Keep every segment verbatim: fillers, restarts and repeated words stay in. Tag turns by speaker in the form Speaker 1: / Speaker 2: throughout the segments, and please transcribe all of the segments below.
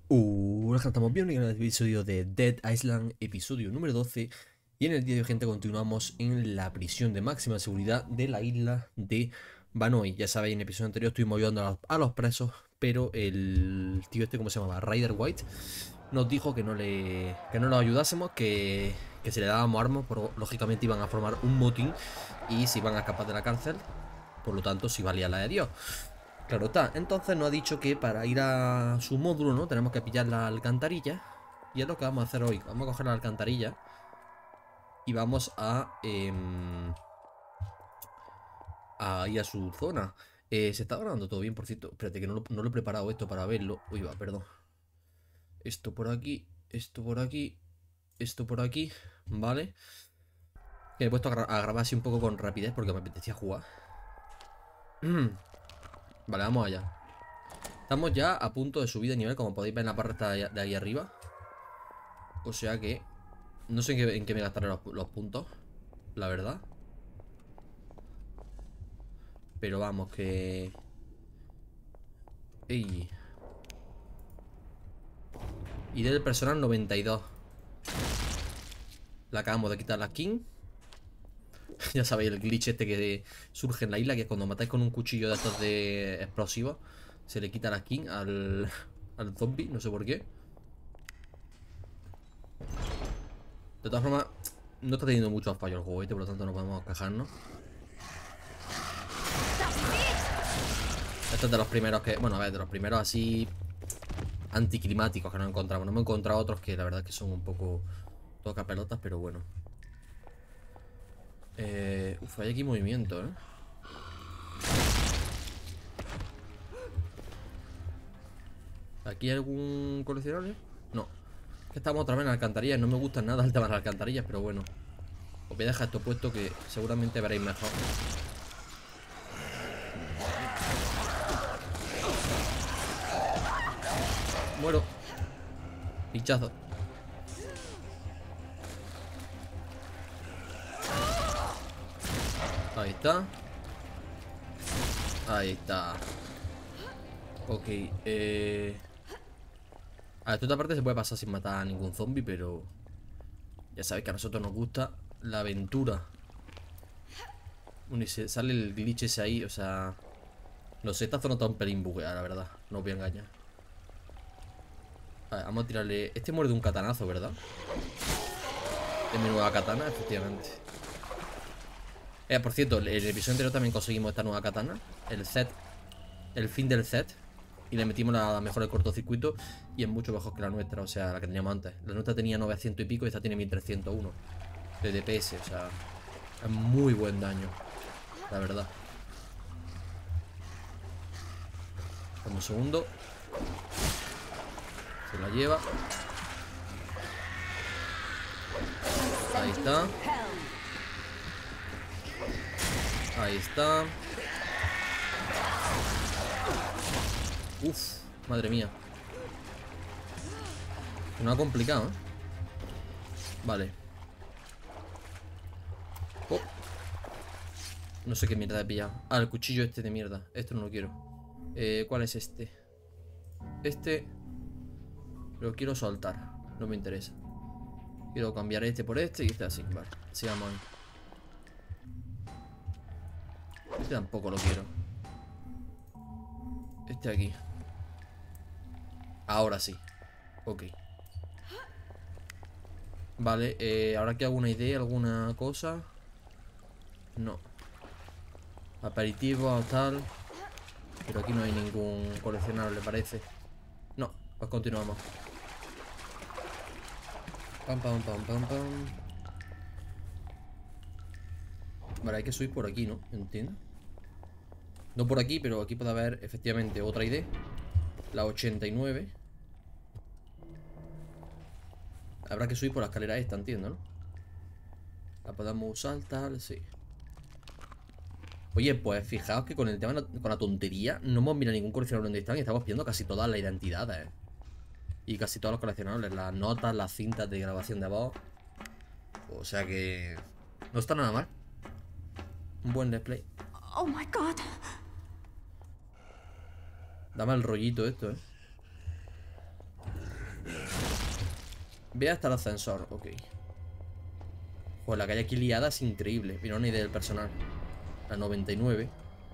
Speaker 1: Hola, estamos bien en el episodio de Dead Island, episodio número doce. Y en el día de hoy, gente, continuamos en la prisión de máxima seguridad de la isla de Banoi. Ya sabéis, en el episodio anterior estuvimos ayudando a los, a los presos, pero el tío este, ¿cómo se llamaba? Ryder White, nos dijo que no le que no los ayudásemos, que, que si le dábamos armas, por, lógicamente iban a formar un motín y se iban a escapar de la cárcel. Por lo tanto, si valía la de Dios. Claro está, entonces nos ha dicho que para ir a su módulo, ¿no? Tenemos que pillar la alcantarilla. Y es lo que vamos a hacer hoy. Vamos a coger la alcantarilla y vamos a, eh, a ir a su zona. Eh, se está grabando todo bien, por cierto. Espérate, que no lo, no lo he preparado esto para verlo. Uy, va, perdón. Esto por aquí, esto por aquí, esto por aquí. Vale. Que he puesto a, gra a grabar así un poco con rapidez porque me apetecía jugar. Vale, vamos allá. Estamos ya a punto de subir de nivel, como podéis ver en la barra de ahí arriba. O sea que no sé en qué, en qué me gastaré los, los puntos, la verdad. Pero vamos, que... Ey. Y del personal noventa y dos. Le acabamos de quitar la skin. Ya sabéis, el glitch este que surge en la isla, que es cuando matáis con un cuchillo de estos de explosivos, se le quita la skin al, al zombie, no sé por qué. De todas formas, no está teniendo mucho fallo el juego este, por lo tanto no podemos quejarnos. Este es de los primeros que... Bueno, a ver, de los primeros así anticlimáticos que nos encontramos. No me he encontrado otros que la verdad que son un poco toca pelotas, pero bueno. Eh, uf, hay aquí movimiento, ¿eh? ¿Aquí hay algún coleccionable? No. Es que estamos otra vez en alcantarillas. No me gustan nada el tema de las alcantarillas, pero bueno. Os voy a dejar esto puesto que seguramente veréis mejor. Muero. Pinchazo. Ahí está. Ahí está. Ok, eh... A ver, esta parte se puede pasar sin matar a ningún zombie, pero... Ya sabéis que a nosotros nos gusta la aventura. Bueno, y se sale el glitch ese ahí, o sea... No sé, esta zona está un pelín bugueada, la verdad. No os voy a engañar. A ver, vamos a tirarle... Este muerde un catanazo, ¿verdad? Es mi nueva katana, efectivamente. Eh, por cierto, en el episodio anterior también conseguimos esta nueva katana. El set. El fin del set. Y le metimos la mejor del cortocircuito. Y es mucho mejor que la nuestra, o sea, la que teníamos antes. La nuestra tenía novecientos y pico y esta tiene mil trescientos uno de D P S, o sea, es muy buen daño, la verdad. Como un segundo. Se la lleva. Ahí está. Ahí está. Uf, madre mía. No ha complicado, ¿eh? Vale. Oh. No sé qué mierda he pillado. Ah, el cuchillo este de mierda. Esto no lo quiero. eh, ¿Cuál es este? Este lo quiero soltar. No me interesa. Quiero cambiar este por este y este así. Vale, sigamos ahí. Este tampoco lo quiero. Este aquí. Ahora sí. Ok. Vale, eh, ¿ahora que alguna idea? ¿Alguna cosa? No. Aperitivo o tal. Pero aquí no hay ningún coleccionable, parece. No, pues continuamos. Pam, pam, pam, pam, pam. Vale, hay que subir por aquí, ¿no? Entiendo. No por aquí, pero aquí puede haber efectivamente otra I D. La ochenta y nueve. Habrá que subir por la escalera esta, entiendo, ¿no? La podemos usar, tal, sí. Oye, pues fijaos que con el tema, con la tontería, no hemos mirado ningún coleccionable donde están y estamos pidiendo casi todas las identidades. Y casi todos los coleccionables, las notas, las cintas de grabación de voz. O sea que... no está nada mal. Un buen display.
Speaker 2: Oh my God.
Speaker 1: Dame el rollito esto, eh. Ve hasta el ascensor, ok. Pues la que hay aquí liada es increíble. Mira, una idea del personal. La noventa y nueve.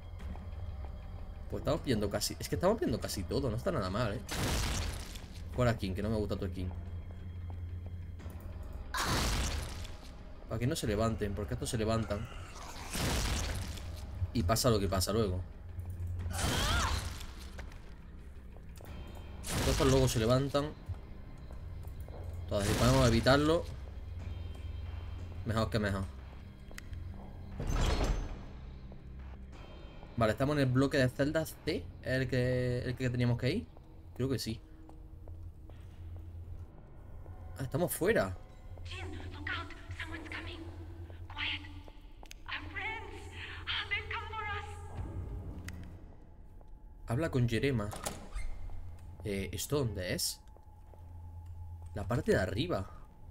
Speaker 1: Pues estamos viendo casi... Es que estamos viendo casi todo, no está nada mal, ¿eh? Fuera skin, que no me gusta tu skin. Para que no se levanten, porque estos se levantan. Y pasa lo que pasa luego. Estos luego se levantan. Entonces, si podemos evitarlo, mejor que mejor. Vale, estamos en el bloque de celdas C. ¿Es el que, el que teníamos que ir? Creo que sí. Ah, estamos fuera. Habla con Jerema. Eh, ¿esto dónde es? La parte de arriba.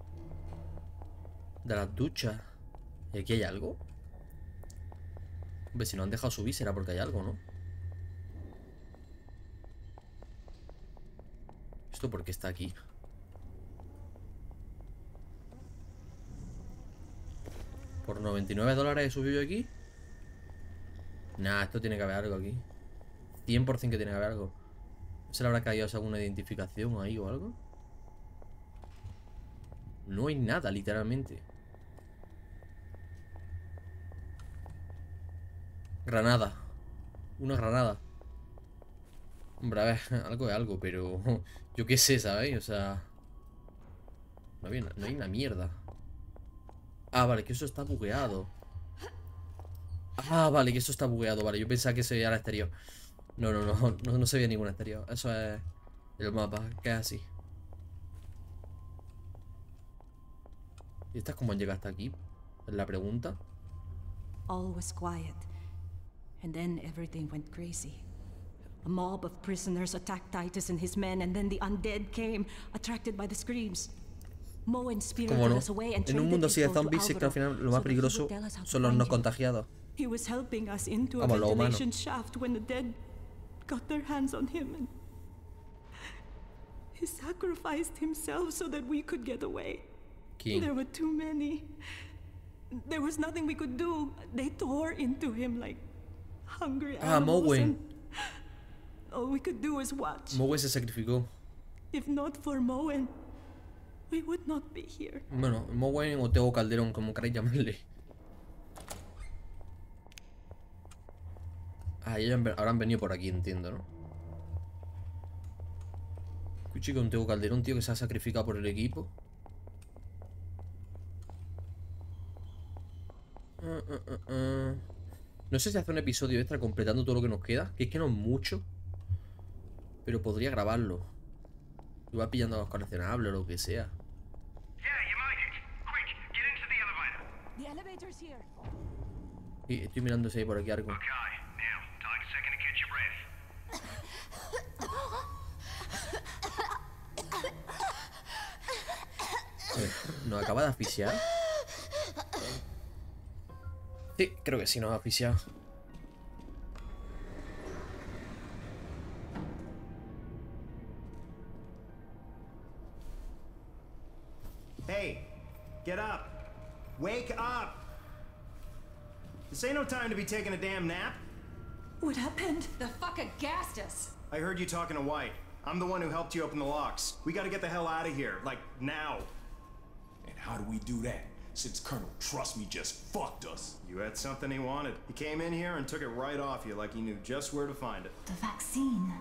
Speaker 1: De las duchas. ¿Y aquí hay algo? Hombre, si no han dejado subir será porque hay algo, ¿no? ¿Esto por qué está aquí? ¿Por noventa y nueve dólares he subido yo aquí? Nah, esto tiene que haber algo aquí. cien por cien que tiene que haber algo. ¿No se le habrá caído alguna identificación ahí o algo? No hay nada, literalmente. Granada. Una granada. Hombre, a ver, algo es algo, pero... Yo qué sé, ¿sabéis? O sea... No hay, no hay una mierda. Ah, vale, que eso está bugueado. Ah, vale, que eso está bugueado. Vale, yo pensaba que eso era el exterior. No, no, no, no, no se veía ningún exterior. Eso es el mapa, que es así. ¿Y estas cómo han llegado hasta aquí? Es la pregunta.
Speaker 2: All was quiet, and then everything went crazy. A mob of prisoners attacked Titus and his men, and then the undead came, attracted by the screams. Moen spirited
Speaker 1: ¿Cómo no?
Speaker 2: us away and
Speaker 1: En un mundo así de zombies, sé que al final lo más peligroso son los no contagiados.
Speaker 2: He was helping us into a
Speaker 1: Vamos, lo humano.
Speaker 2: ventilation shaft when the dead got their hands on him, and he sacrificed himself so that we could get away.
Speaker 1: ¿Quién?
Speaker 2: There were too many. There was nothing we could do. They tore into him like hungry
Speaker 1: Ah,
Speaker 2: animals.
Speaker 1: Mowen.
Speaker 2: And all we could do was watch.
Speaker 1: Mowen se sacrificó.
Speaker 2: If not for Mowen, we would not be here.
Speaker 1: Bueno, Mowen o Teo Calderón, como queráis llamarle. Ah, ellos habrán venido por aquí, entiendo, ¿no? Escuché que un Teo Calderón, tío, que se ha sacrificado por el equipo. Uh, uh, uh, uh. No sé si hace un episodio extra completando todo lo que nos queda, que es que no es mucho, pero podría grabarlo. Igual pillando a los coleccionables o lo que sea. Y estoy mirando si hay por aquí algo. ¿Nos acaba de asfixiar? Sí, creo que sí nos ha asfixiado.
Speaker 3: Hey, get up. Wake up. This ain't no time to be taking a damn nap.
Speaker 2: What happened?
Speaker 4: The fucker gassed us.
Speaker 3: I heard you talking to White. I'm the one who helped you open the locks. We gotta get the hell out of here, like now.
Speaker 5: And how do we do that, since Colonel Trust Me just fucked us?
Speaker 3: You had something he wanted. He came in here and took it right off you like he knew just where to find it.
Speaker 4: The vaccine.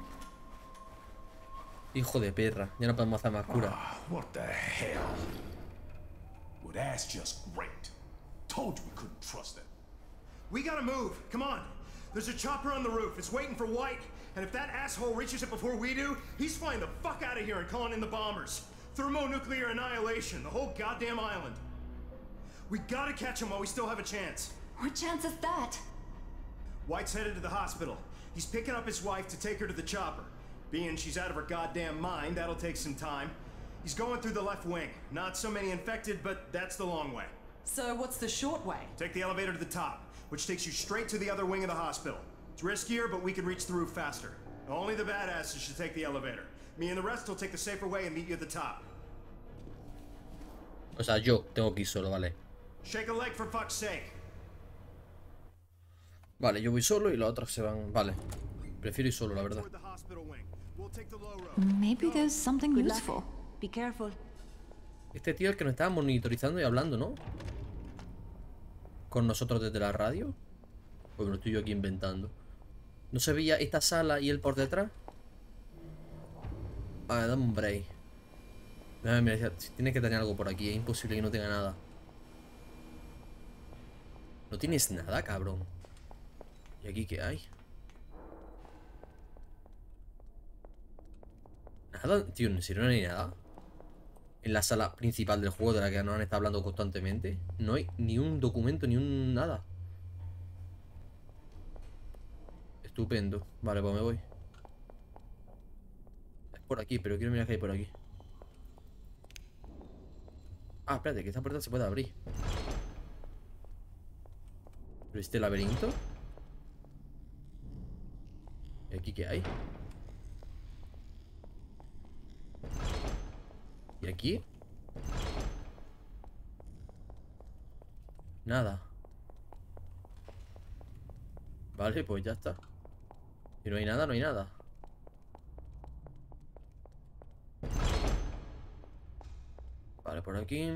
Speaker 1: Hijo de perra, ya no podemos hacer más cura.
Speaker 5: Ah, what the hell? Well, that's just great. Told you we couldn't trust them.
Speaker 3: We gotta move. Come on. There's a chopper on the roof. It's waiting for White. And if that asshole reaches it before we do, he's flying the fuck out of here and calling in the bombers. Thermonuclear annihilation, the whole goddamn island. We gotta catch him while we still have a chance.
Speaker 4: What chance is that?
Speaker 3: White's headed to the hospital. He's picking up his wife to take her to the chopper. Being she's out of her goddamn mind, that'll take some time. He's going through the left wing. Not so many infected, but that's the long way.
Speaker 4: So what's the short way?
Speaker 3: Take the elevator to the top, which takes you straight to the other wing of the hospital. It's riskier, but we can reach the roof faster. Only the badasses should take the elevator. Me and the rest will take the safer way and meet you at the top.
Speaker 1: O sea, yo tengo que ir solo, vale.
Speaker 3: Shake a leg for fuck's sake.
Speaker 1: Vale, yo voy solo y los otros se van. Vale. Prefiero ir solo, la verdad.
Speaker 3: Toward the hospital wing. We'll take the low road.
Speaker 4: Maybe there's something
Speaker 2: Good luck.
Speaker 4: useful.
Speaker 2: Be careful.
Speaker 1: Este tío es el que nos estaba monitorizando y hablando, ¿no? Con nosotros desde la radio. Pues me lo estoy yo aquí inventando. ¿No se veía esta sala y él por detrás? Vale, dame un break. Mira, mira, tiene que tener algo por aquí. Es imposible que no tenga nada. No tienes nada, cabrón. ¿Y aquí qué hay? Nada, tío, en serio no hay nada. En la sala principal del juego, de la que nos han estado hablando constantemente, no hay ni un documento, ni un nada. Estupendo. Vale, pues me voy. Es por aquí, pero quiero mirar qué hay por aquí. Ah, espérate, que esta puerta se puede abrir. ¿Pero este laberinto? ¿Y aquí qué hay? ¿Y aquí? Nada. Vale, pues ya está. Y no hay nada, no hay nada. Vale, por aquí.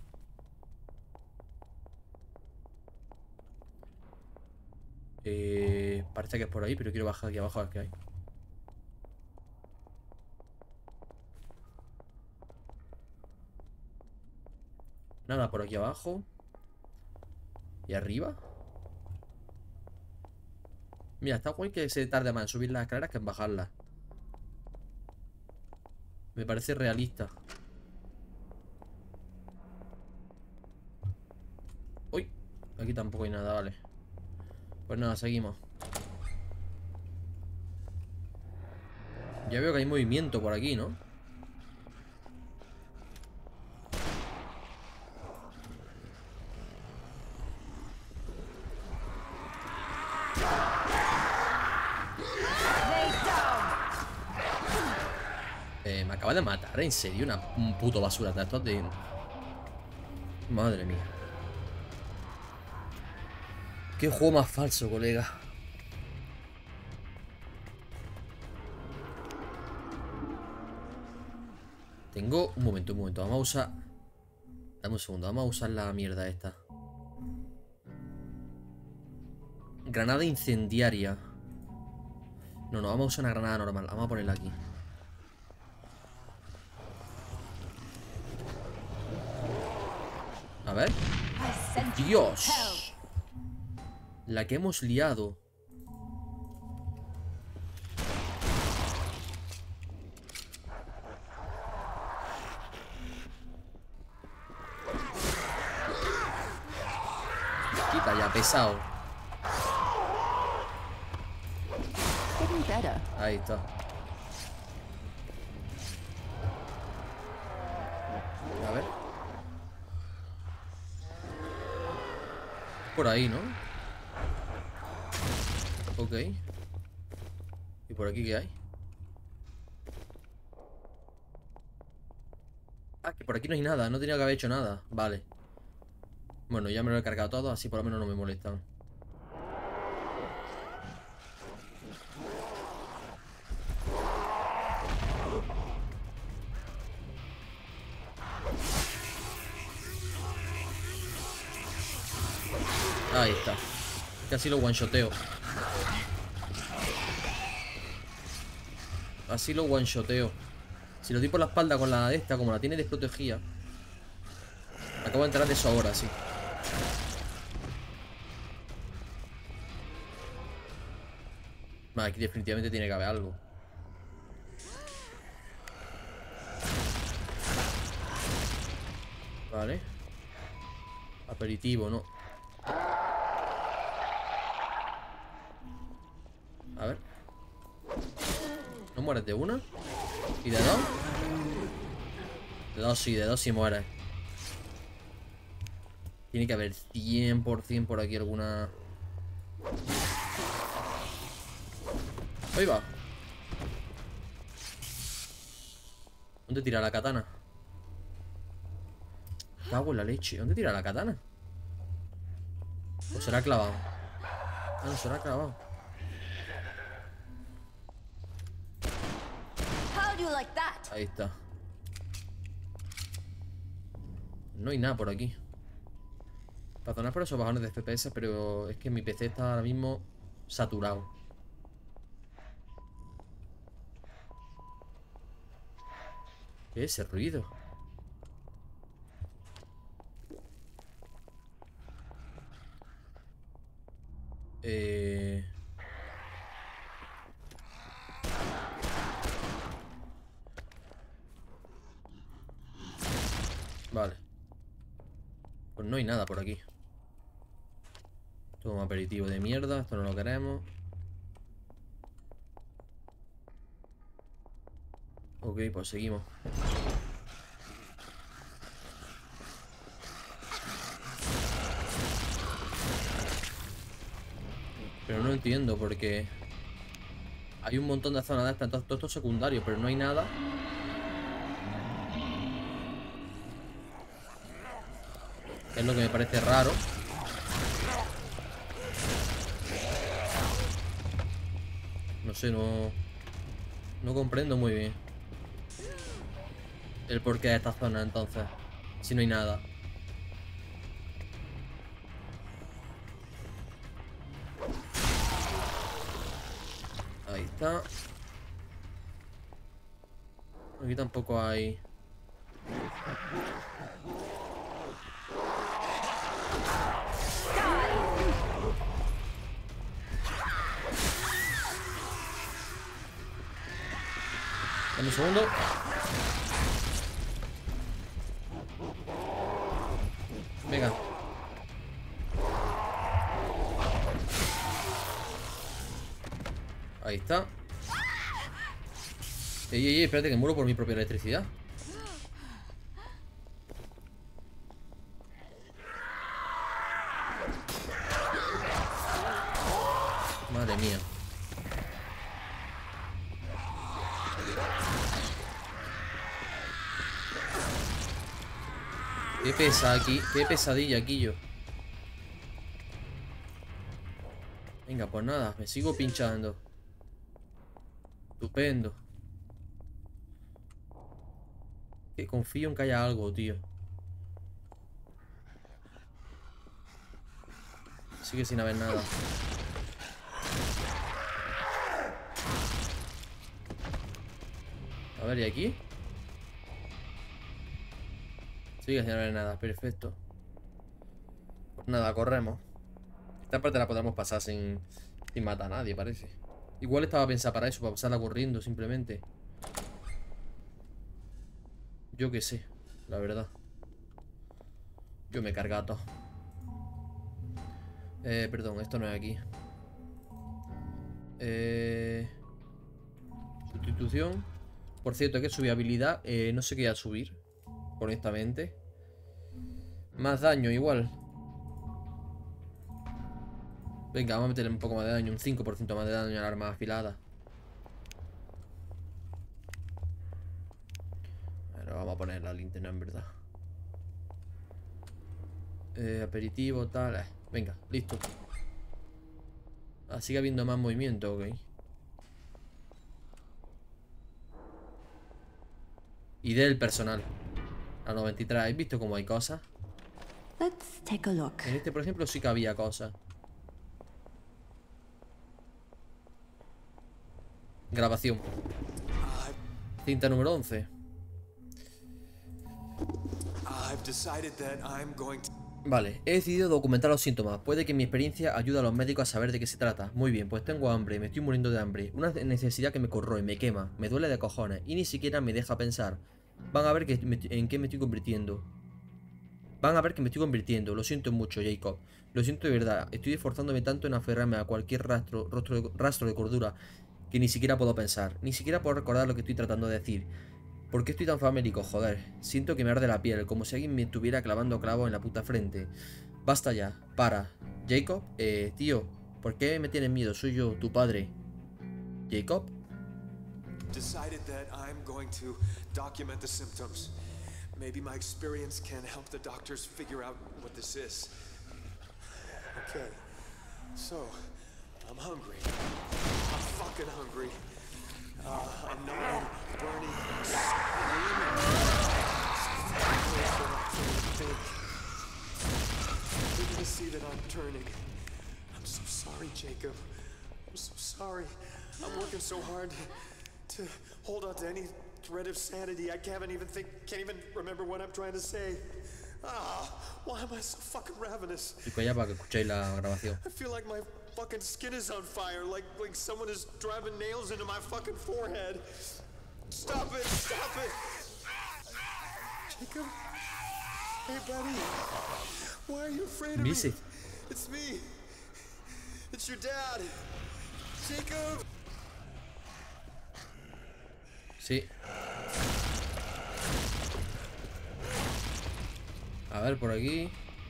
Speaker 1: Eh, parece que es por ahí, pero quiero bajar aquí abajo a ver qué hay. Nada por aquí abajo. ¿Y arriba? Mira, está guay que se tarde más en subir las escaleras que en bajarlas. Me parece realista. Uy, aquí tampoco hay nada, vale. Pues nada, seguimos. Ya veo que hay movimiento por aquí, ¿no? Eh, me acaba de matar, ¿en serio? Una, un puto basura de estos de... Madre mía. Qué juego más falso, colega. Tengo... Un momento, un momento. Vamos a usar... Dame un segundo. Vamos a usar la mierda esta. Granada incendiaria. No, no. Vamos a usar una granada normal. Vamos a ponerla aquí. A ver. ¡Dios! La que hemos liado. Quita ya, pesado.
Speaker 4: Getting better.
Speaker 1: Ahí está. A ver. Por ahí, ¿no? Ok. ¿Y por aquí qué hay? Ah, que por aquí no hay nada. No tenía que haber hecho nada. Vale. Bueno, ya me lo he cargado todo, así por lo menos no me molestan. Ahí está. Casi lo one-shoteo. Así lo one-shoteo. Si lo di por la espalda con la de esta, como la tiene desprotegida. Acabo de entrar de eso ahora, sí. Vale, aquí definitivamente tiene que haber algo. Vale. Aperitivo, ¿no? A ver. ¿No mueres de una? ¿Y de dos? De dos sí, de dos sí mueres. Tiene que haber cien por cien por aquí alguna... Ahí va. ¿Dónde tira la katana? Cago en la leche. ¿Dónde tira la katana? ¿O será clavado? Ah, no, será clavado. Ahí está. No hay nada por aquí. Perdonar por esos bajones de F P S, pero es que mi P C está ahora mismo saturado. ¿Qué es ese ruido? Eh... Vale. Pues no hay nada por aquí. Todo un aperitivo de mierda. Esto no lo queremos. Ok, pues seguimos. Pero no entiendo porque hay un montón de zonas de estas, todos estos secundarios, pero no hay nada. Es lo que me parece raro. No sé, no... No comprendo muy bien el porqué de esta zona, entonces, si no hay nada. Ahí está. Aquí tampoco hay... Dame un segundo. Venga. Ahí está. Ey, ey, ey, espérate que muero por mi propia electricidad. Madre mía. Qué pesa aquí, qué pesadilla aquí yo. Venga, pues nada, me sigo pinchando. Estupendo. Que confío en que haya algo, tío. Sigue sin haber nada. A ver, ¿y aquí? Sigue sin haber nada, perfecto. Pues nada, corremos. Esta parte la podemos pasar sin, sin matar a nadie, parece. Igual estaba pensada para eso, para pasarla corriendo simplemente. Yo qué sé, la verdad. Yo me he cargado todo. Eh, perdón, esto no es aquí. Eh... Sustitución. Por cierto, que subir habilidad. Eh, no sé qué voy a subir, honestamente. Más daño, igual. Venga, vamos a meterle un poco más de daño. Un cinco por ciento más de daño al arma afilada. Bueno, vamos a poner la linterna en verdad. Eh, aperitivo, tal. Eh, venga, listo. Ah, sigue habiendo más movimiento, ok. Y del personal. A noventa y tres. ¿Habéis visto cómo hay cosas?
Speaker 4: Let's take a look.
Speaker 1: En este, por ejemplo, sí que había cosas. Grabación. Cinta número once. Vale, he decidido documentar los síntomas. Puede que mi experiencia ayude a los médicos a saber de qué se trata. Muy bien, pues tengo hambre, me estoy muriendo de hambre. Una necesidad que me corroe, me quema, me duele de cojones y ni siquiera me deja pensar. Van a ver que me, en qué me estoy convirtiendo. Van a ver que me estoy convirtiendo. Lo siento mucho, Jacob. Lo siento de verdad. Estoy esforzándome tanto en aferrarme a cualquier rastro, rastro, de, rastro de cordura que ni siquiera puedo pensar. Ni siquiera puedo recordar lo que estoy tratando de decir. ¿Por qué estoy tan famélico? Joder. Siento que me arde la piel, como si alguien me estuviera clavando clavos en la puta frente. Basta ya. Para. Jacob, eh, tío, ¿por qué me tienes miedo? Soy yo, tu padre. Jacob.
Speaker 6: Decided that I'm going to document the symptoms. Maybe my experience can help the doctors figure out what this is. Okay, so I'm hungry. I'm fucking hungry. Uh, I know I'm burning, screaming. They're gonna see that I'm turning. I'm so sorry, Jacob. I'm so sorry. I'm working so hard to hold on to any thread of sanity. I can't even think, can't even remember what I'm trying to say. Ah, why am I so fucking ravenous?
Speaker 1: Chico, ya para que escuchéis la grabación.
Speaker 6: I feel like my fucking skin is on fire, like like someone is driving nails into my fucking forehead. Stop it! Stop it! Jacob? Hey, buddy. Why are you afraid of me?
Speaker 1: Visit.
Speaker 6: It's me. It's your dad. Jacob.
Speaker 1: Sí. A ver, por aquí.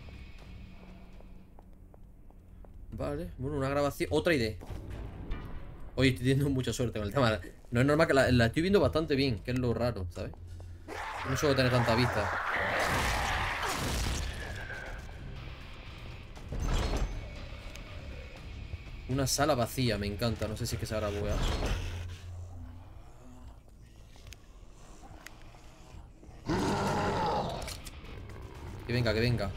Speaker 1: Vale, bueno, una grabación. Otra idea. Hoy estoy teniendo mucha suerte con el tema. No es normal que la, la estoy viendo bastante bien, que es lo raro, ¿sabes? No suelo tener tanta vista. Una sala vacía, me encanta. No sé si es que se habrá bugueado. Que venga, que venga.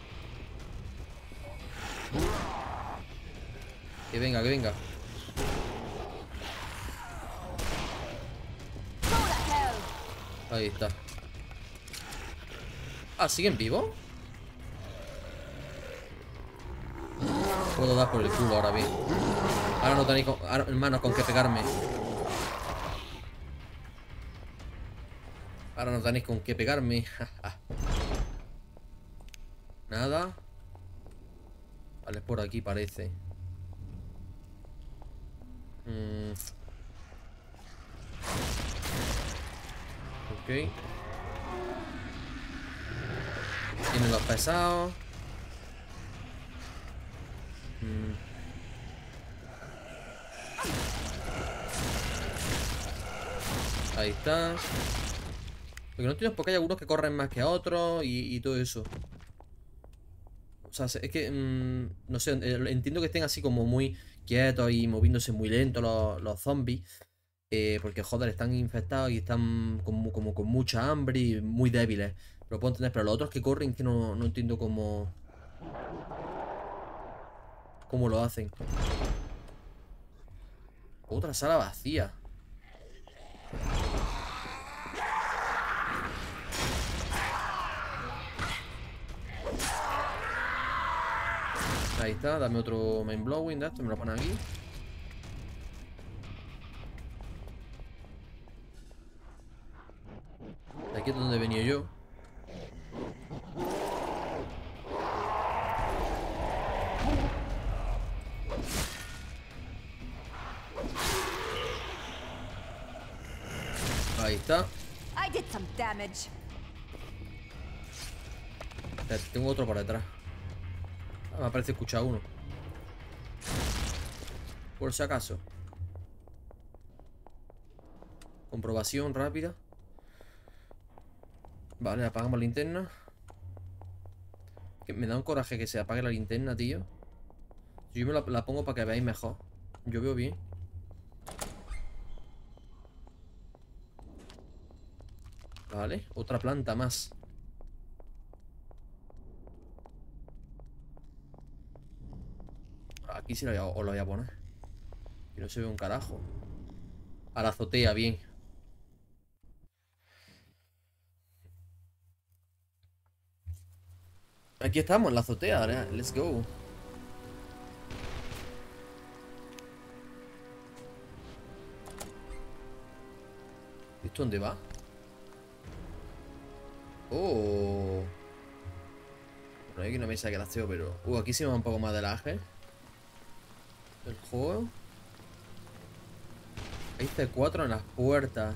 Speaker 1: Que venga, que venga. Ahí está. Ah, ¿siguen vivos? Puedo dar por el culo ahora bien. Ahora no tenéis con, ahora, hermanos con qué pegarme. Ahora no tenéis con qué pegarme. Nada. Vale, es por aquí parece. Mm. Ok. Tienen los pesados. Mm. Ahí está. Lo que no entiendo es porque hay algunos que corren más que otros y, y todo eso. O sea, es que, mmm, no sé, entiendo que estén así como muy quietos y moviéndose muy lento los, los zombies. Eh, porque, joder, están infectados y están como, como con mucha hambre y muy débiles. Lo puedo entender, pero los otros que corren que no, no entiendo cómo... Cómo lo hacen. Otra sala vacía. Ahí está, dame otro main blowing de esto, me lo ponen aquí. De aquí es donde venía yo. Ahí está.
Speaker 4: I did some damage.
Speaker 1: Tengo otro por detrás. Ah, me parece escuchar uno. Por si acaso. Comprobación rápida. Vale, apagamos la linterna. Que me da un coraje que se apague la linterna, tío. Yo me la, la pongo para que veáis mejor. Yo veo bien. Vale, otra planta más. Aquí sí lo voy a, os lo voy a poner. Que no se ve un carajo. A la azotea, bien. Aquí estamos, en la azotea, ¿vale? Let's go. ¿Esto dónde va? Oh. Bueno, hay aquí una mesa que lasteo, pero... Uh, aquí sí me va un poco más de laje. El juego. Hay C cuatro en las puertas.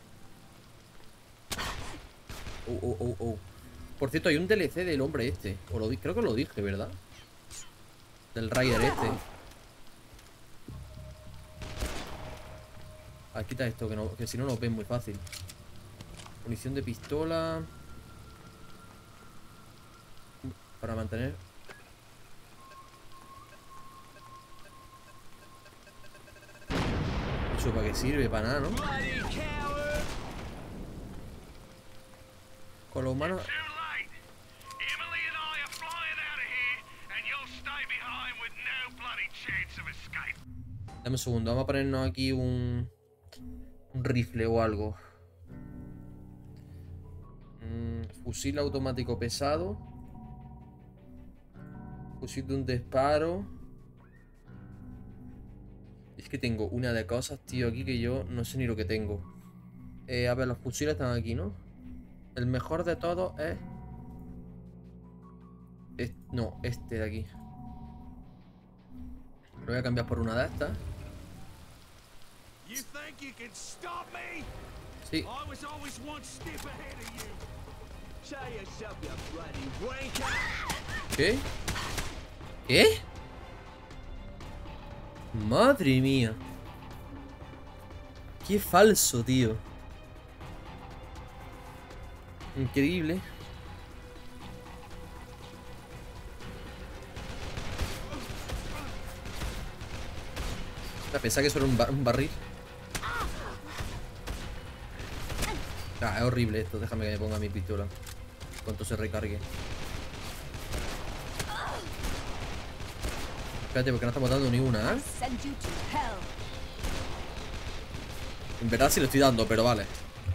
Speaker 1: Oh, oh, oh, oh. Por cierto, hay un D L C del hombre este. O lo, creo que lo dije, ¿verdad? Del Rider este. Ah, quita esto, que, no, que si no lo ven muy fácil. Munición de pistola. para mantener. ¿Eso para qué sirve? Para nada, ¿no? Con los humanos... Dame un segundo, vamos a ponernos aquí un... Un rifle o algo. Mm, fusil automático pesado. Fusil de un disparo. Es que tengo una de cosas, tío, aquí que yo no sé ni lo que tengo. Eh, a ver, los fusiles están aquí, ¿no? El mejor de todos es... es... No, este de aquí. Lo voy a cambiar por una de estas. Sí. ¿Qué? ¿Qué? Madre mía. Qué falso, tío. Increíble. Pensaba que eso era un, bar un barril. Ah, es horrible esto. Déjame que me ponga mi pistola. Cuanto se recargue. Espérate, porque no estamos dando ni una, ¿eh? En verdad sí lo estoy dando, pero vale.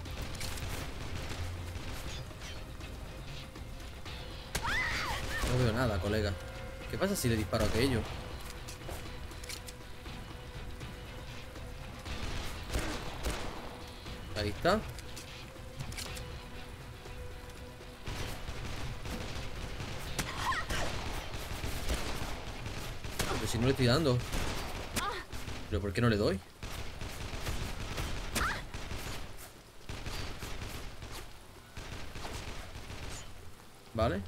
Speaker 1: No veo nada, colega. ¿Qué pasa si le disparo a aquello? Ahí está. Pero si no le estoy dando. ¿Pero por qué no le doy? Vale.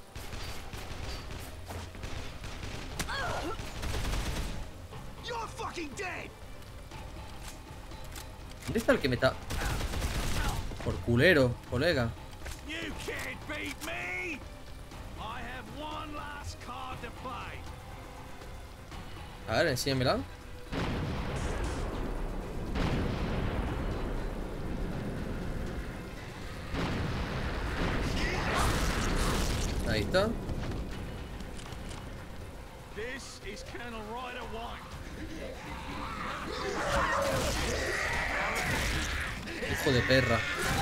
Speaker 1: ¿Dónde está el que me está...? Por culero, colega. A ver, enséñamela. Ahí está. Hijo de perra.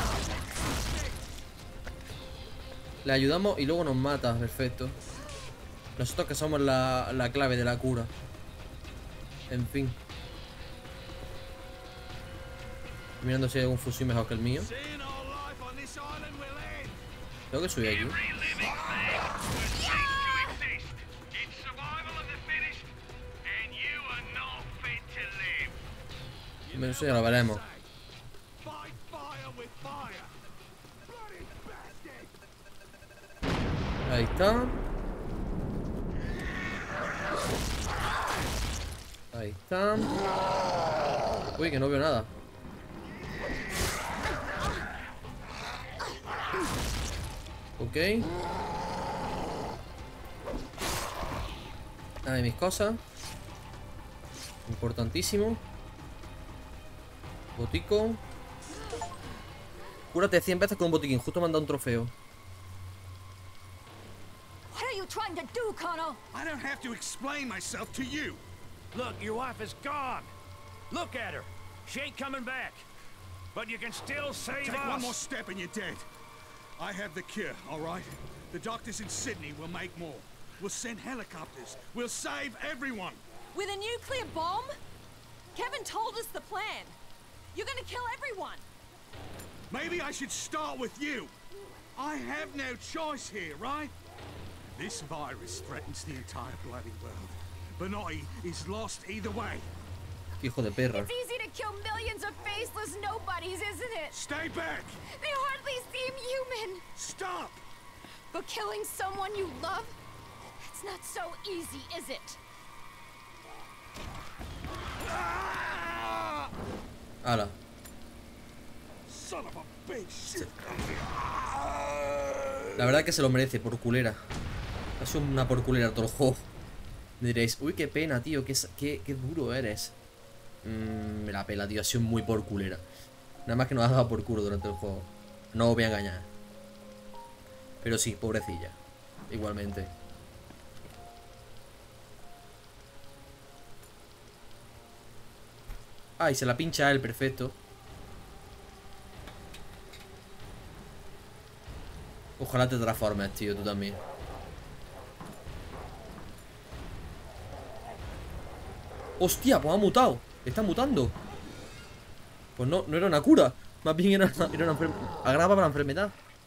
Speaker 1: Le ayudamos y luego nos mata. Perfecto. Nosotros que somos la, la clave de la cura. En fin. Mirando si hay algún fusil mejor que el mío. Tengo que subir aquí. Bueno, eso ya lo veremos. Ahí está. Ahí está. Uy, que no veo nada. Ok. Dame mis cosas. Importantísimo. Botico. Cúrate cien veces con un botiquín. Justo me han dado un trofeo.
Speaker 4: What are you trying to do, Colonel?
Speaker 5: I don't have to explain myself to you.
Speaker 7: Look, your wife is gone. Look at her. She ain't coming back. But you can still save
Speaker 5: Take
Speaker 7: us.
Speaker 5: one more step and you're dead. I have the cure, all right? The doctors in Sydney will make more. We'll send helicopters. We'll save everyone.
Speaker 8: With a nuclear bomb? Kevin told us the plan. You're gonna kill everyone.
Speaker 5: Maybe I should start with you. I have no choice here, right? This virus threatens the entire bloody world. Benoit is lost either way.
Speaker 1: Hijo de perra.
Speaker 4: It's easy to kill millions of faceless nobodies, isn't it?
Speaker 5: Stay back!
Speaker 4: They hardly seem human.
Speaker 5: Stop!
Speaker 4: But killing someone you love, it's not so easy, is it?
Speaker 1: Ala.
Speaker 5: Son of a bitch.
Speaker 1: La verdad que se lo merece por culera. Ha sido una porculera todo el juego. Diréis, uy, qué pena, tío, qué, qué, qué duro eres. Mmm, me la pela, tío, ha sido muy porculera. Nada más que nos ha dado por culo durante el juego. No os voy a engañar. Pero sí, pobrecilla. Igualmente. Ah, y se la pincha a él, perfecto. Ojalá te transformes, tío, tú también. ¡Hostia! Pues ha mutado. Está mutando. Pues no, no era una cura. Más bien era, era una enfermedad. Agrava para la enfermedad.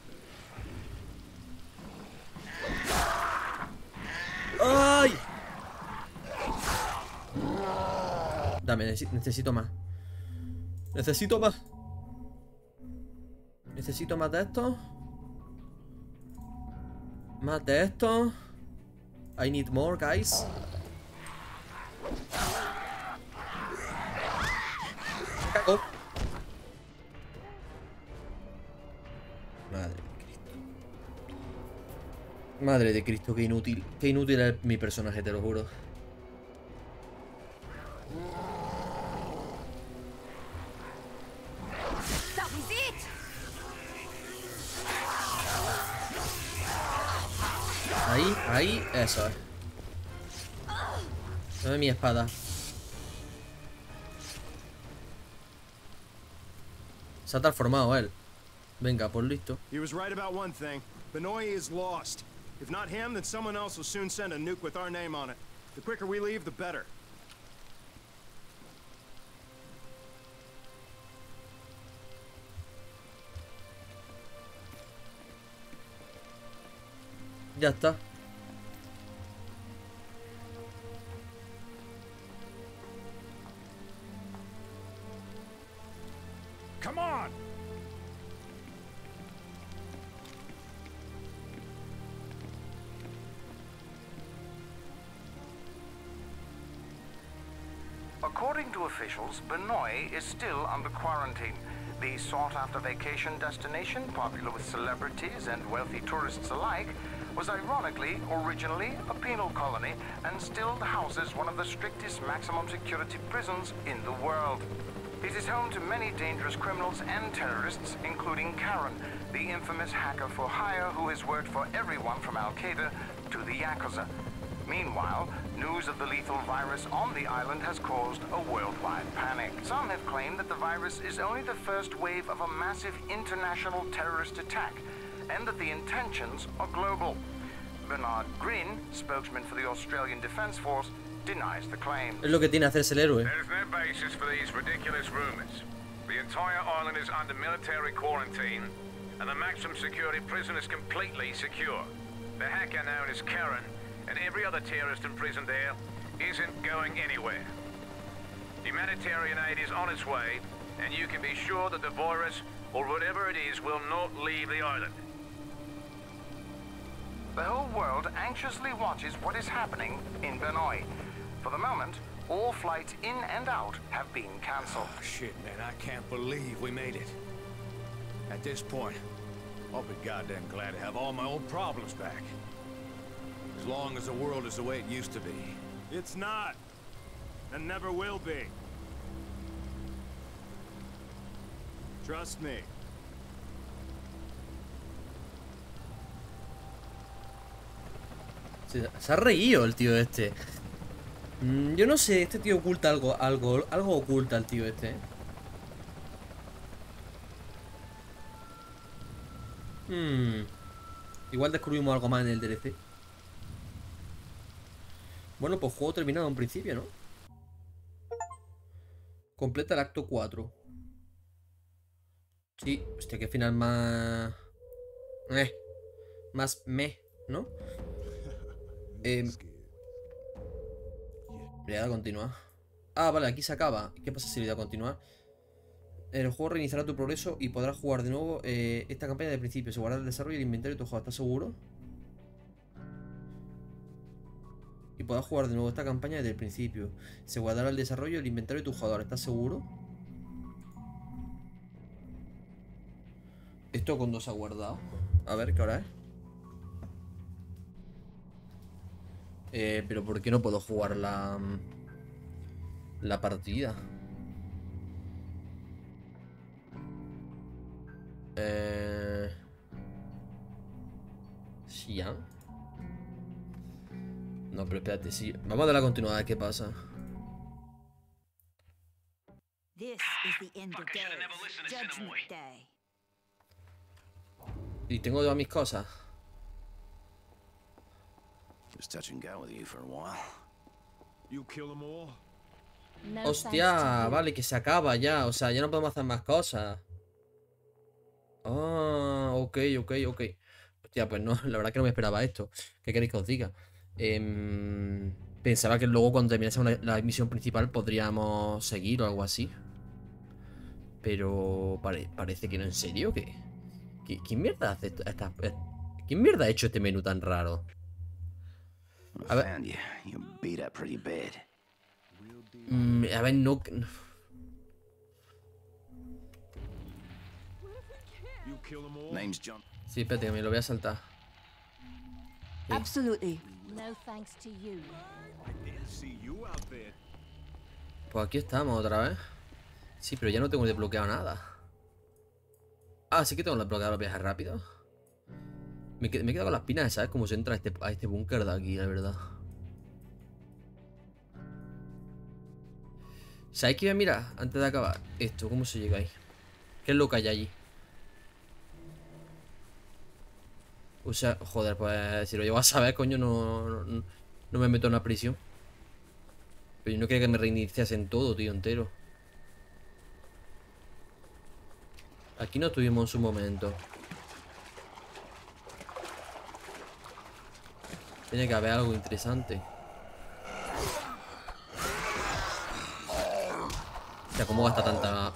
Speaker 1: ¡Ay! Dame, necesito más. Necesito más. Necesito más de esto. Más de esto. I need more, guys. Oh. Madre de Cristo. Madre de Cristo, qué inútil. Qué inútil es mi personaje, te lo juro. Ahí, ahí, eso es. Dame mi espada. Se ha transformado él. Venga, pues listo.
Speaker 3: He was right about one thing. Benoit is lost. If not him, then someone else will soon send a nuke with our name on it. The quicker we leave, the better.
Speaker 1: Ya está.
Speaker 7: Come on!
Speaker 9: According to officials, Benoit is still under quarantine. The sought-after vacation destination, popular with celebrities and wealthy tourists alike, was ironically originally a penal colony and still houses one of the strictest maximum security prisons in the world. It is home to many dangerous criminals and terrorists, including Karen, the infamous hacker for hire who has worked for everyone from Al-Qaeda to the Yakuza. Meanwhile, news of the lethal virus on the island has caused a worldwide panic. Some have claimed that the virus is only the first wave of a massive international terrorist attack, and that the intentions are global. Bernard Green, spokesman for the Australian Defence Force, denies the claim.
Speaker 1: Es lo que tiene hacerse el héroe.
Speaker 7: There is no basis for these ridiculous rumors. The entire island is under military quarantine, and the maximum security prison is completely secure. The hacker known as Karen and every other terrorist imprisoned there isn't going anywhere. Humanitarian aid is on its way, and you can be sure that the virus, or whatever it is, will not leave the island.
Speaker 9: The whole world anxiously watches what is happening in Benoit. For the moment, all flights in and out have been cancelled.
Speaker 5: Oh, shit, man, I can't believe we made it. At this point, I'll be goddamn glad to have all my old problems back. As long as the world is the way it used to be.
Speaker 3: It's not. And never will be. Trust me.
Speaker 1: Se, se ha reído el tío este. Mm, yo no sé, este tío oculta algo, algo, algo oculta el tío este. Hmm. Igual descubrimos algo más en el D L C. Bueno, pues juego terminado en principio, ¿no? Completa el acto cuatro. Sí, hostia, qué final más... Eh, más me, ¿no? Eh... Le da a continuar. Ah, vale, aquí se acaba. ¿Qué pasa si le da a continuar? El juego reiniciará tu progreso y podrás jugar de nuevo eh, esta campaña de principio. Se guardará el desarrollo y el inventario de tu juego. ¿Estás seguro? Y podrás jugar de nuevo esta campaña desde el principio. Se guardará el desarrollo y el inventario de tu jugador. ¿Estás seguro? ¿Esto cuándo se ha guardado? A ver, ¿qué hora es? Eh, pero ¿por qué no puedo jugar la... la partida? Eh... Sí, ya. No, pero espérate, sí. Vamos a dar la continuidad, a ver qué pasa.
Speaker 10: This is the end of days, Judgment Day.
Speaker 1: Y tengo todas mis cosas.
Speaker 11: Just touch and go with you for a while.
Speaker 5: You kill them all?
Speaker 10: No
Speaker 1: Hostia,
Speaker 10: thanks to you.
Speaker 1: vale, que se acaba ya. O sea, ya no podemos hacer más cosas. Ah, ok, ok, ok. Hostia, pues no, la verdad que no me esperaba esto. ¿Qué queréis que os diga? Em, pensaba que luego cuando terminase una- la misión principal podríamos seguir o algo así. Pero pare- parece que no, ¿en serio? ¿Qué? ¿Qué- ¿Quién mierda hace esto? Esta- eh, ¿Quién mierda ha hecho este menú tan raro?
Speaker 11: When
Speaker 1: A
Speaker 11: I
Speaker 1: ver.
Speaker 11: found you, you beat up pretty bad.
Speaker 1: Mm, a ver, no...
Speaker 5: You kill them all?
Speaker 11: Name's John.
Speaker 1: Sí, espérate, que me lo voy a saltar.
Speaker 10: Absolutely. No thanks to you.
Speaker 5: I didn't see you out there.
Speaker 1: Pues aquí estamos otra vez. Sí, pero ya no tengo desbloqueado nada. Ah, sí que tengo desbloqueado los viajes rápidos. Me, qued- me he quedado con las pinas, ¿sabes? Cómo se entra a este, a este búnker de aquí, la verdad. ¿Sabéis que iba a mirar antes de acabar esto? ¿Cómo se llega ahí? ¿Qué es lo que hay allí? O sea, joder, pues si lo llego a saber, coño, no, no, no me meto en la prisión. Pero yo no quería que me reiniciasen todo, tío, entero. Aquí no estuvimos en su momento. Tiene que haber algo interesante. O sea, ¿cómo gasta tanta...?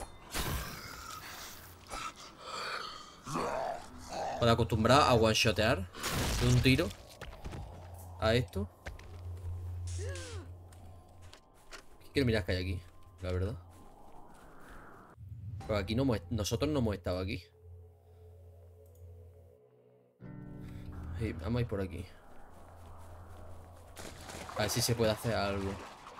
Speaker 1: Para acostumbrar a one-shotear de un tiro a esto. Quiero mirar qué hay aquí, la verdad. Pero aquí no hemos, nosotros no hemos estado aquí. Sí, vamos a ir por aquí. A ver si se puede hacer algo.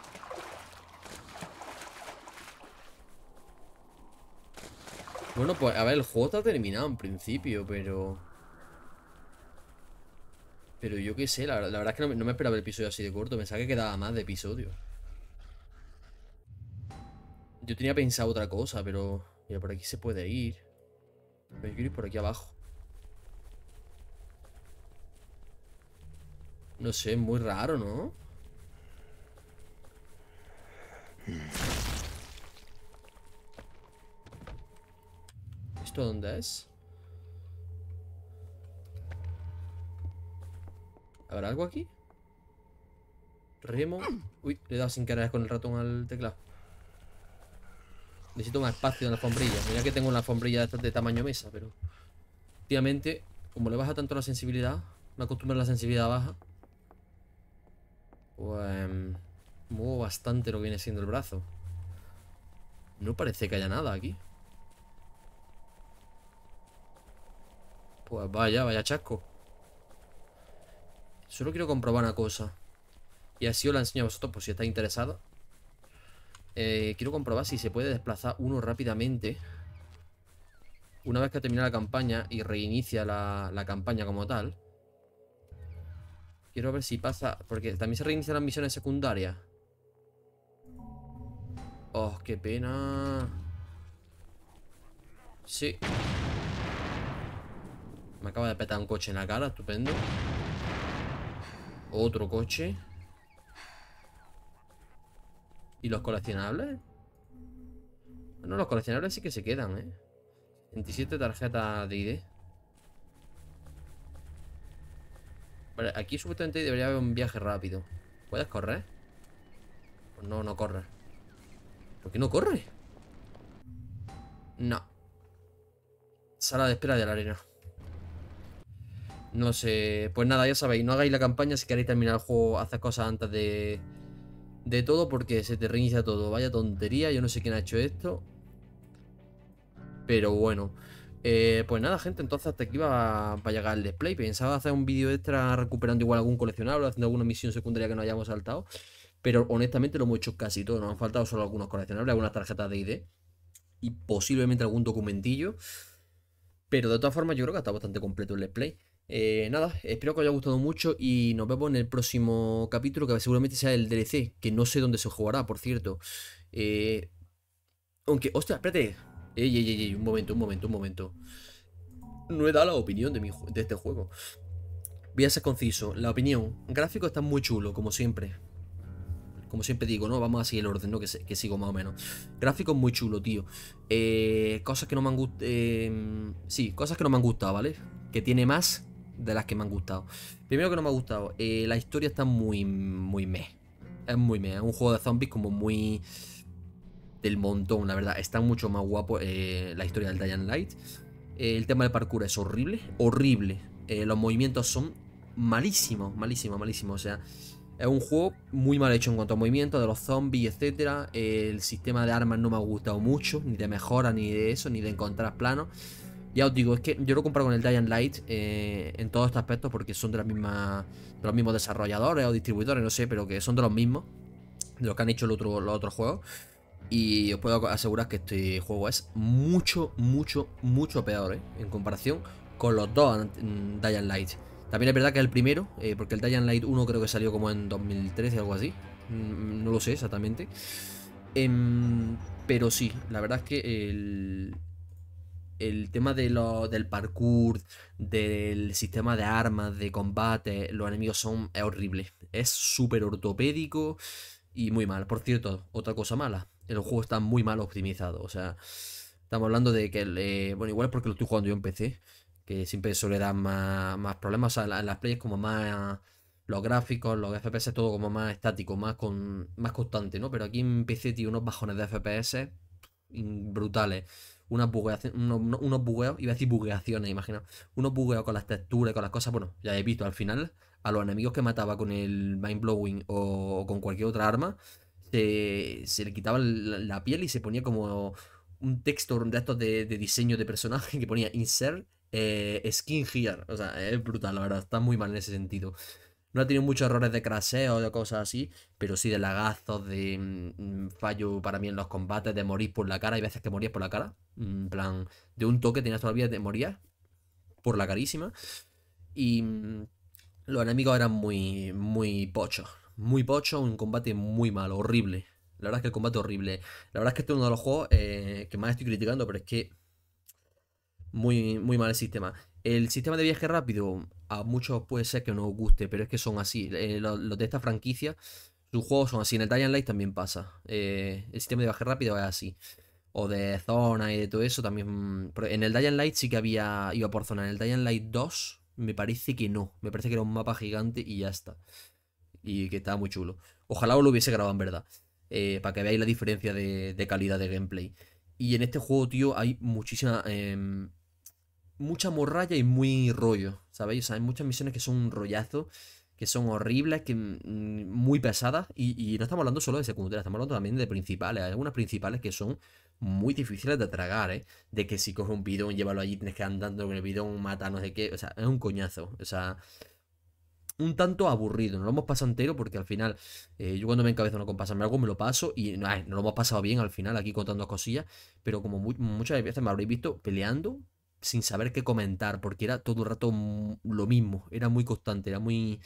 Speaker 1: Bueno, pues a ver, el juego está terminado en principio, pero... Pero yo qué sé, la, la verdad es que no, me- no me esperaba el episodio así de corto. Pensaba que quedaba más de episodios. Yo tenía pensado otra cosa, pero... Mira, por aquí se puede ir. Pero yo quiero ir por aquí abajo. No sé, es muy raro, ¿no? ¿Esto dónde es? ¿Habrá algo aquí? Remo. Uy, le he dado sin querer con el ratón al teclado. Necesito más espacio en la alfombrilla. Mira que tengo una alfombrilla de, estas de tamaño mesa, pero... Últimamente, como le baja tanto la sensibilidad, me acostumbro a la sensibilidad baja. Pues... muevo bastante lo que viene siendo el brazo. No parece que haya nada aquí. Pues vaya, vaya chasco. Solo quiero comprobar una cosa. Y así os la enseño a vosotros por si estáis interesados. Eh, quiero comprobar si se puede desplazar uno rápidamente. Una vez que termina la campaña y reinicia la, la campaña como tal. Quiero ver si pasa... Porque también se reinician las misiones secundarias. Oh, qué pena. Sí. Me acaba de petar un coche en la cara, estupendo. Otro coche. ¿Y los coleccionables? Bueno, los coleccionables sí que se quedan, ¿eh? veintisiete tarjetas de I D. Vale, aquí supuestamente debería haber un viaje rápido. ¿Puedes correr? Pues no, no corre. ¿Por qué no corre? No. Sala de espera de la arena. No sé. Pues nada, ya sabéis, no hagáis la campaña si queréis terminar el juego, hacer cosas antes de... De todo, porque se te reinicia todo. Vaya tontería, yo no sé quién ha hecho esto. Pero bueno. Eh, pues nada, gente, entonces hasta aquí va para llegar el display. Pensaba hacer un vídeo extra recuperando igual algún coleccionable, haciendo alguna misión secundaria que no hayamos saltado. Pero honestamente lo hemos hecho casi todo. Nos han faltado solo algunos coleccionables, algunas tarjetas de I D y posiblemente algún documentillo. Pero de todas formas yo creo que está bastante completo el display. Eh, nada, espero que os haya gustado mucho y nos vemos en el próximo capítulo, que seguramente sea el D L C, que no sé dónde se jugará, por cierto. Eh, aunque, hostia, espérate. Ey, ey, ey, ey, un momento, un momento, un momento. No he dado la opinión de, mi, de este juego. Voy a ser conciso. La opinión. Gráfico está muy chulo, como siempre. Como siempre digo, ¿no? Vamos a seguir el orden, ¿no? Que, se, que sigo más o menos. Gráfico muy chulo, tío. Eh, cosas que no me han gustado. Eh, sí, cosas que no me han gustado, ¿vale? Que tiene más de las que me han gustado. Primero que no me ha gustado. Eh, la historia está muy, muy meh. Es muy meh. Es un juego de zombies como muy... del montón, la verdad. Está mucho más guapo eh, la historia del Dying Light. Eh, el tema del parkour es horrible. Horrible. Eh, los movimientos son malísimos, malísimos, malísimos. O sea, es un juego muy mal hecho en cuanto a movimientos de los zombies, etcétera. Eh, el sistema de armas no me ha gustado mucho. Ni de mejora, ni de eso, ni de encontrar planos. Ya os digo, es que yo lo comparo con el Dying Light eh, en todos estos aspectos porque son de, las mismas, de los mismos desarrolladores o distribuidores, no sé, pero que son de los mismos. De los que han hecho el otro, los otros juegos. Y os puedo asegurar que este juego es mucho, mucho, mucho peor, ¿eh? En comparación con los dos Dying Light. También es verdad que es el primero, eh, porque el Dying Light uno creo que salió como en dos mil trece o algo así. Mm, no lo sé exactamente. Eh, pero sí, la verdad es que el, el tema de lo, del parkour, del sistema de armas, de combate, los enemigos son es horrible. Es súper ortopédico y muy mal. Por cierto, otra cosa mala. El juego está muy mal optimizado. O sea, estamos hablando de que... Eh, bueno, igual es porque lo estoy jugando yo en P C, que siempre suele dar más, más problemas. O sea, en las playas como más... Los gráficos, los F P S, todo como más estático, más con más constante, ¿no? Pero aquí en P C, tío, unos bajones de F P S brutales. Unas bugueaciones, unos, unos bugueos, iba a decir bugueaciones, imagina. Unos bugueos con las texturas, con las cosas. Bueno, ya he visto al final a los enemigos que mataba con el Mind Blowing o con cualquier otra arma. Se, se le quitaba la, la piel y se ponía como un texto de estos de, de diseño de personaje que ponía insert eh, skin here. O sea, es brutal, la verdad. Está muy mal en ese sentido. No ha tenido muchos errores de crasheo o de cosas así, pero sí de lagazos, de mmm, fallo para mí en los combates, de morir por la cara. Hay veces que morías por la cara. En plan, de un toque tenías todavía de morir por la carísima. Y mmm, los enemigos eran muy, muy pochos. Muy pocho, un combate muy malo, horrible. La verdad es que el combate horrible. La verdad es que este es uno de los juegos eh, que más estoy criticando, pero es que muy, muy mal el sistema. El sistema de viaje rápido a muchos puede ser que no os guste, pero es que son así. Eh, los, los de esta franquicia, sus juegos son así. En el Dying Light también pasa. Eh, el sistema de viaje rápido es así. O de zona y de todo eso también. En el Dying Light sí que había iba por zona. En el Dying Light dos me parece que no. Me parece que era un mapa gigante y ya está. Y que estaba muy chulo. Ojalá os lo hubiese grabado en verdad. Eh, para que veáis la diferencia de, de calidad de gameplay. Y en este juego, tío, hay muchísima... Eh, mucha morralla y muy rollo, ¿sabéis? O sea, hay muchas misiones que son un rollazo, que son horribles, que mm, muy pesadas. Y, y no estamos hablando solo de secundarias, estamos hablando también de principales. Hay algunas principales que son muy difíciles de tragar, ¿eh? De que si coges un bidón, llévalo allí, tienes que andando con el bidón, mata, no sé qué. O sea, es un coñazo. O sea... un tanto aburrido, no lo hemos pasado entero porque al final eh, yo cuando me encabezo con pasarme algo me lo paso y no, no lo hemos pasado bien al final aquí contando cosillas, pero como muy, muchas veces me habréis visto peleando sin saber qué comentar porque era todo el rato lo mismo, era muy constante, era muy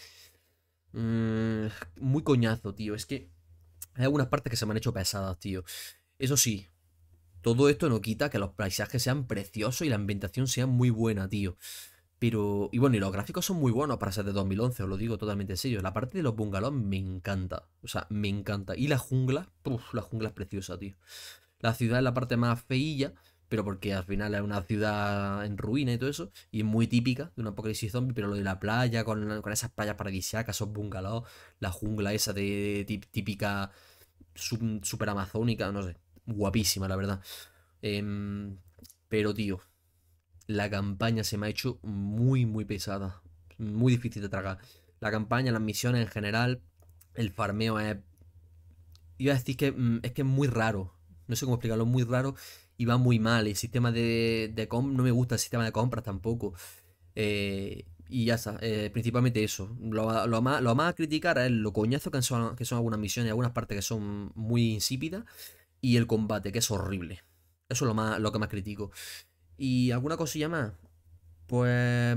Speaker 1: mmm, muy coñazo, tío. Es que hay algunas partes que se me han hecho pesadas, tío. Eso sí, todo esto no quita que los paisajes sean preciosos y la ambientación sea muy buena, tío. Pero, y bueno, y los gráficos son muy buenos para ser de dos mil once, os lo digo totalmente en serio. La parte de los bungalows me encanta, o sea, me encanta. Y la jungla, uff, la jungla es preciosa, tío. La ciudad es la parte más feilla, pero porque al final es una ciudad en ruina y todo eso. Y es muy típica de un apocalipsis zombie, pero lo de la playa, con, con esas playas paradisíacas, esos bungalows, la jungla esa de, de típica super amazónica, no sé, guapísima, la verdad. Eh, pero, tío... la campaña se me ha hecho muy, muy pesada. Muy difícil de tragar. La campaña, las misiones en general, el farmeo es... iba a decir que es que es muy raro. No sé cómo explicarlo, es muy raro. y va muy mal. El sistema de, de comp no me gusta, el sistema de compras tampoco. Eh, y ya está, eh, principalmente eso. Lo, lo, más, lo más a criticar es lo coñazo que son, que son algunas misiones, algunas partes que son muy insípidas, y el combate, que es horrible. Eso es lo, más, lo que más critico. ¿Y alguna cosilla más? Pues...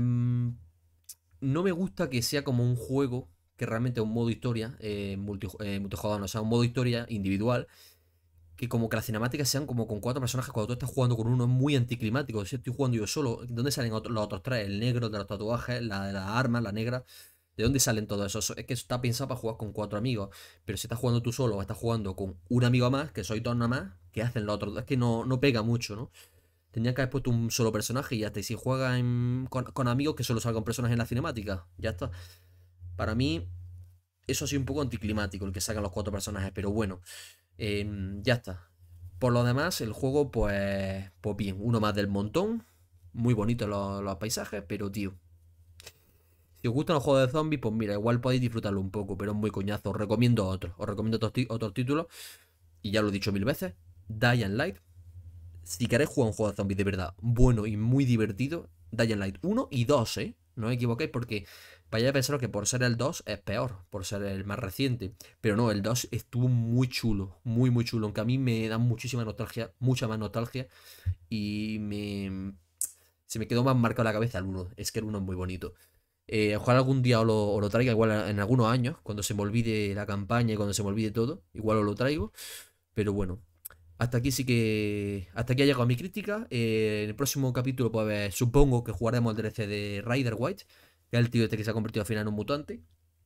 Speaker 1: no me gusta que sea como un juego que realmente es un modo historia, eh, multi, eh, multijugador, o sea, un modo historia individual, que como que las cinemáticas sean como con cuatro personajes cuando tú estás jugando con uno es muy anticlimático. Si estoy jugando yo solo, ¿dónde salen otros, los otros tres? El negro de los tatuajes, la de las armas, la negra. ¿De dónde salen todos esos? Es que eso está pensado para jugar con cuatro amigos. Pero si estás jugando tú solo o estás jugando con un amigo más, que soy dos nada más, ¿qué hacen los otros? Es que no, no pega mucho, ¿no? Tendría que haber puesto un solo personaje y ya está. Y si juegas en- con, con amigos, que solo salgan personajes en la cinemática. Ya está. Para mí, eso ha sido un poco anticlimático el que salgan los cuatro personajes. Pero bueno, em, ya está. Por lo demás, el juego, pues, pues bien. Uno más del montón. Muy bonitos los, los paisajes, pero tío. Si os gustan los juegos de zombies, pues mira, igual podéis disfrutarlo un poco, pero es muy coñazo. Os recomiendo otros. Os recomiendo otros, ti- otros títulos. Y ya lo he dicho mil veces. Dying Light. Si queréis jugar un juego de zombies de verdad bueno y muy divertido, Dying Light uno y dos, ¿eh? No os equivoquéis porque vaya a pensar que por ser el dos es peor, por ser el más reciente. Pero no, el dos estuvo muy chulo, muy muy chulo, aunque a mí me da muchísima nostalgia, mucha más nostalgia. Y me... se me quedó más marcado en la cabeza el uno. Es que el uno es muy bonito. Eh, ojalá algún día os lo, os lo traiga, igual en algunos años, cuando se me olvide la campaña y cuando se me olvide todo, igual os lo traigo. Pero bueno, hasta aquí sí que... hasta aquí ha llegado mi crítica. Eh, en el próximo capítulo, pues a ver, supongo que jugaremos el D L C de Rider White, que es el tío este que se ha convertido al final en un mutante.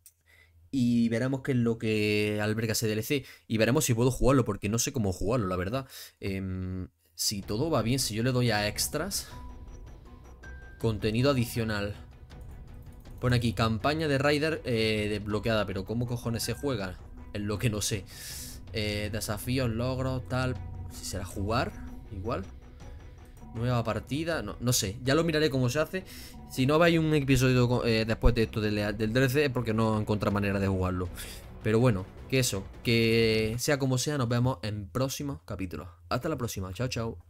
Speaker 1: Y veremos qué es lo que alberga ese D L C. Y veremos si puedo jugarlo, porque no sé cómo jugarlo, la verdad. Em, si todo va bien, si yo le doy a extras, contenido adicional. Pone aquí, campaña de Rider eh, desbloqueada. Pero ¿cómo cojones se juega? Es lo que no sé. Eh, desafíos, logros, tal. Si será jugar, igual. Nueva partida, no, no sé. Ya lo miraré cómo se hace. Si no veis un episodio eh, después de esto del, del D L C es porque no encontré manera de jugarlo. Pero bueno, que eso, que sea como sea, nos vemos en próximos capítulos. Hasta la próxima, chao, chao.